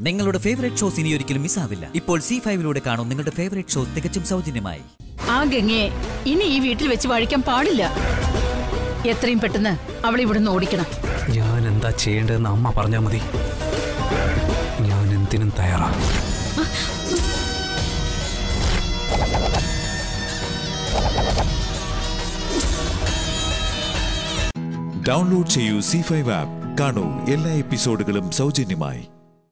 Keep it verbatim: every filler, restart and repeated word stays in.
നിങ്ങളുടെ favourite shows ഇനി ഒരിക്കലും മിസ്സാവില്ല. ഇപ്പോൾ സി ഫൈവിലൂടെ കാണും നിങ്ങളുടെ ഫേവറേറ്റ് ഷോ തികച്ചും സൗജന്യമായി. ആ ഗംഗയെ ഇനി ഈ വീട്ടിൽ വെച്ച് വഴിക്കാൻ പാടില്ല. എത്രയും പെട്ടെന്ന് അവളെ ഇവിടുന്ന് ഓടിക്കണം. ഞാൻ എന്താ ചെയ്യേണ്ടതെന്ന് അമ്മ പറഞ്ഞാൽ മതി. ഞാൻ എന്തിനും തയ്യാറാണ്. ഡൗൺലോഡ് ചെയ്യൂ സി ഫൈവ് ആപ്പ്. കാണൂ എല്ലാ എപ്പിസോഡുകളും സൗജന്യമായി.